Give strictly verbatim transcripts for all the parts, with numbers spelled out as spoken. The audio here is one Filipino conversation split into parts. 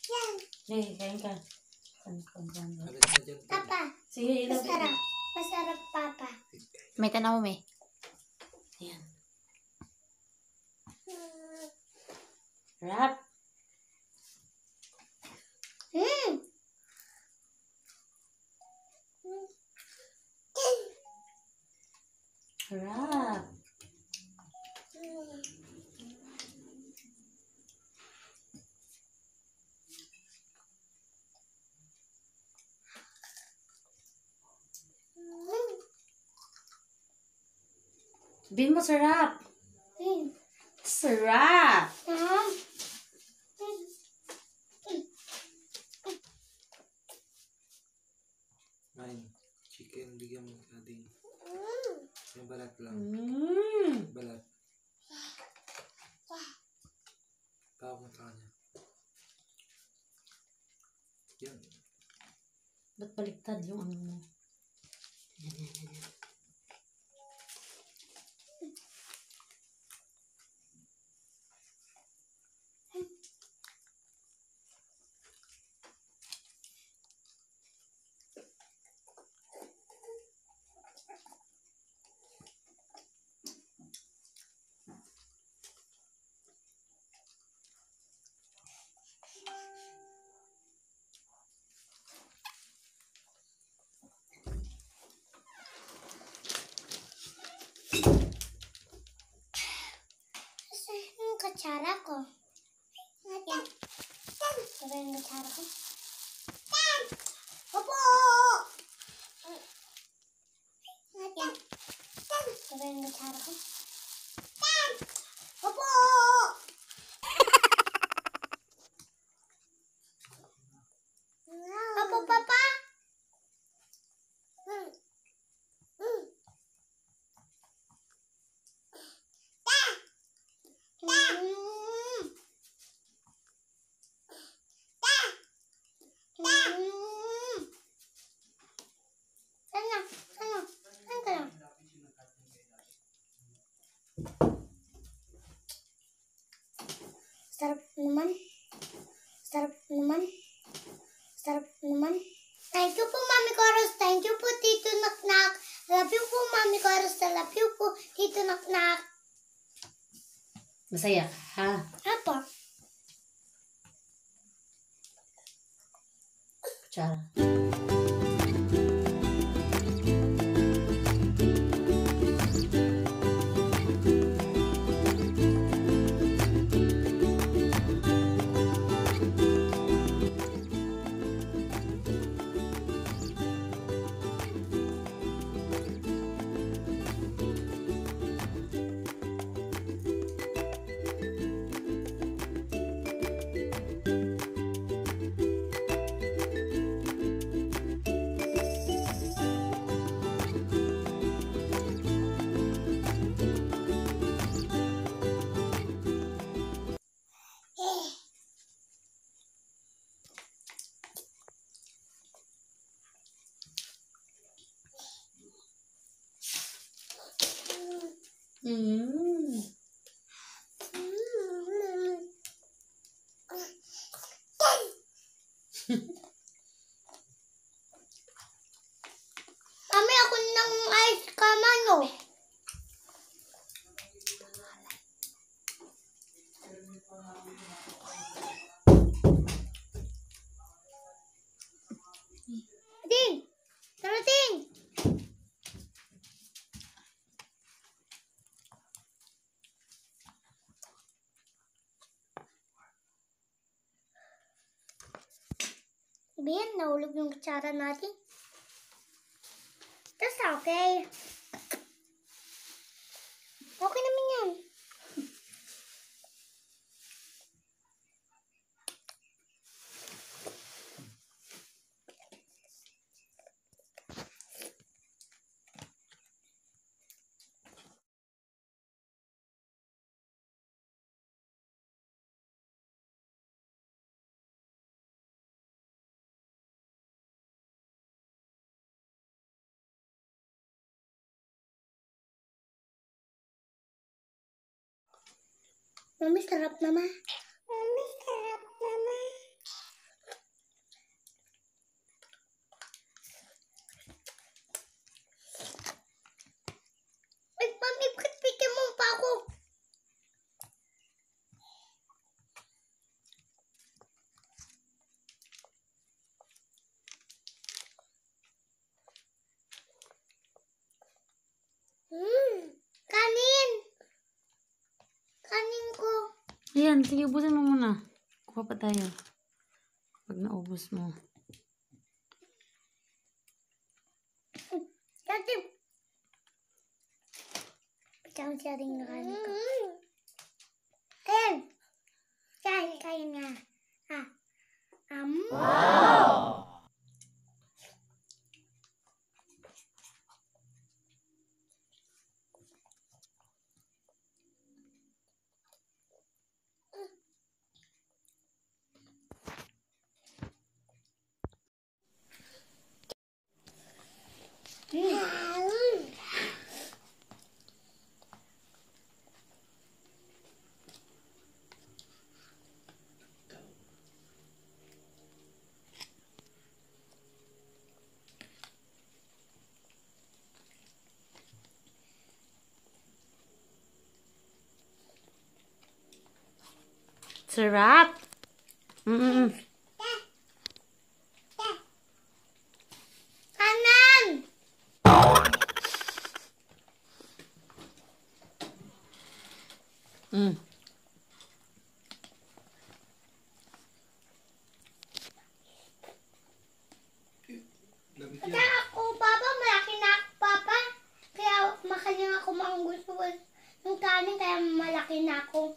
Eh, kain ka. Papa. Sige, ilapit. Masarap. Masarap, Papa. May tanaw mo eh. Ayan. Sarap. Hmm. Sarap. Sabihin mo sarap. Hmm. Sarap. Ah. Main. Chicken, bigyan mo ka din. Yung balat lang. Mmm. Balat. Tawag mo sa kanya. Yan. Ba't baliktad yung ano mo? Kasi yung katsara ko. Yan. Diba yung katsara ko? Opo! Yan. Diba yung katsara ko? Opo! Opo, Papa! Hmm. Hmm. Mm. Mm. Sana, sana, saan ka lang? Sarap naman. Sarap naman. Sarap naman. Thank you po, Mami Coros. Thank you po, Tito Naknak. Love you po, Mami Coros. Love you po, Tito Naknak. Masaya ka, ha? Apa? Kutsara. Mmm. Mami, ako ng ice kamano. Ding! Tara, Ding! Sabihin, nahulog yung kutsara natin. That's okay. Okay naman yan. Mami, sarap naman. Mami, sarap naman. yan. Sige, ubusin mo muna. Kuha pa tayo. Pag naubos mo. Dati. Pagkakang siya rin nakanin ko. Ayan. Kain, kain nga. Ah. Um. Wow! Mm. Sarap! Mm-mm. Kanan! Mm. Lamig Kaya yan. ako, Papa, malaki na ako, Papa. Kaya makaling ako manggusto ng kanin, kaya malaki na ako.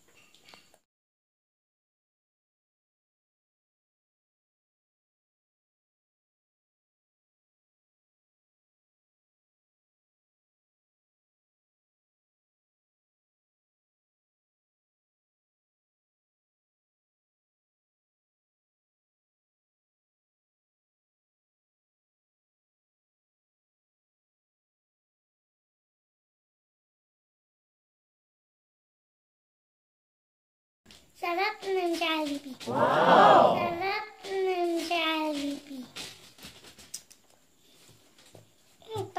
Sarap ng Jollibee. Wow! Sarap ng Jollibee. Ito.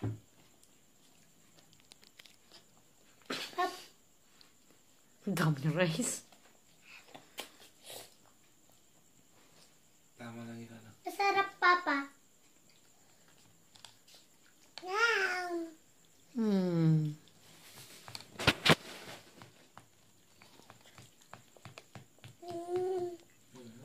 Pap, Ang dami ng rice. Tama lang yun, ano. masarap, Papa. Wow! Hmm. Mm. Mhm.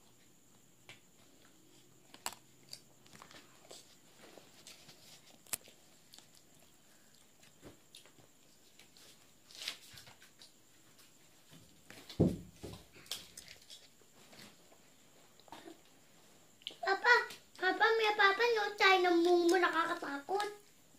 Papa, Papa, may Papa, no tayo ng mumu nakakatakot.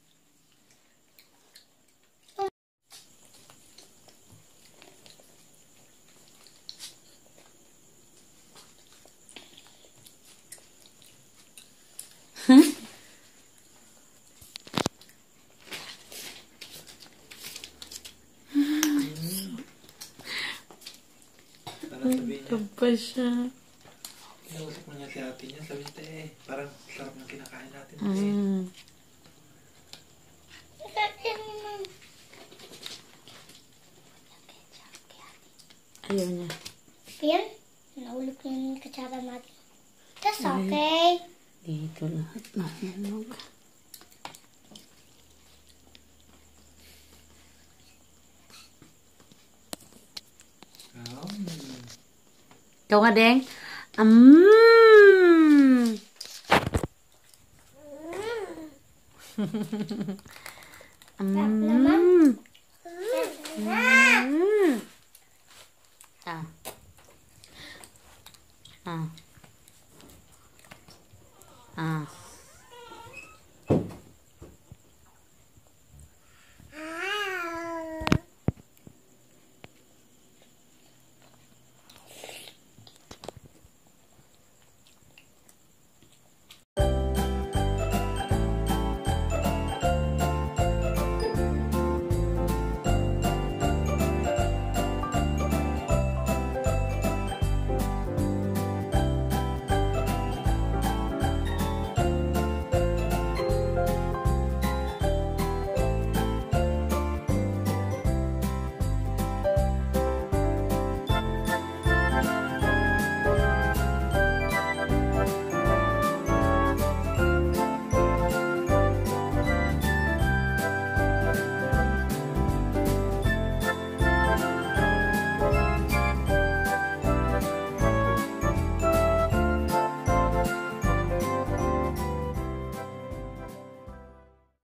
Ano sabihin niya? Taba siya. Inausap mo niya si ate niya. Sabi niya, eh, parang sarap ng kinakain natin. Eh. Mm. Ayaw niya. Yan, nahulog ko yung katsara natin. That's okay. Dito lahat nahulog. Oh. Ikaw nga, Deng. Mmm! naman. Mmm! Mmm! Ah. Ah. Ah.